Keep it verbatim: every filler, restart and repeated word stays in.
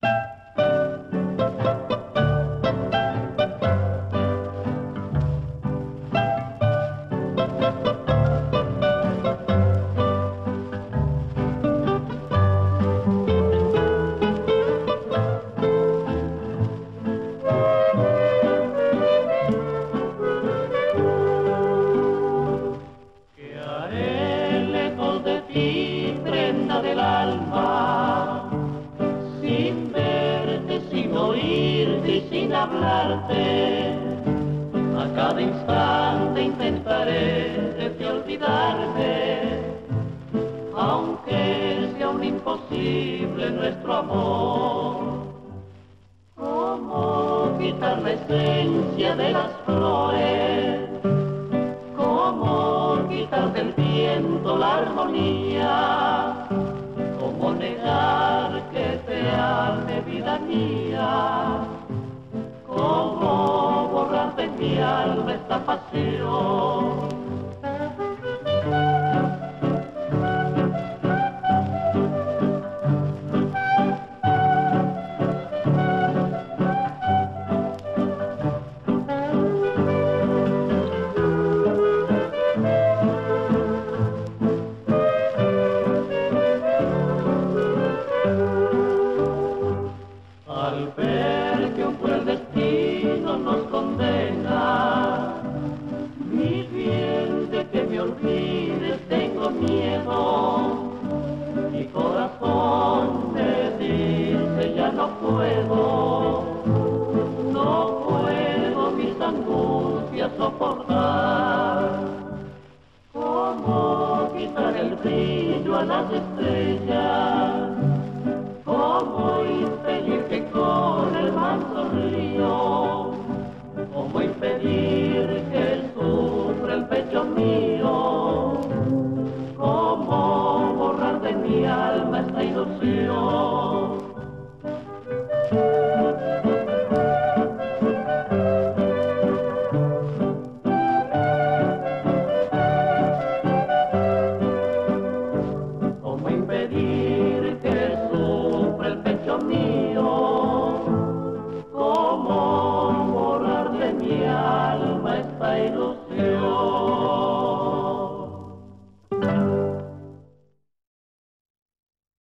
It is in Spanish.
Del alma, sin verte, sin oírte y sin hablarte, a cada instante intentaré de olvidarte, aunque sea un imposible nuestro amor. ¿Cómo quitar la esencia de las flores? ¿Cómo quitar del viento la armonía? ¿Cómo negar que te ame, vida mía? ¿Cómo borrar de mi alma esta pasión? Al ver que un cruel destino nos condena, mi bien, de que me olvides tengo miedo. Mi corazón me dice ya no puedo, no puedo mis angustias soportar. ¿Cómo quitar el brillo a las estrellas? ¿Cómo impedir que con el manso río? ¿Cómo impedir que sufra el pecho mío? ¿Cómo borrar de mi alma esta ilusión?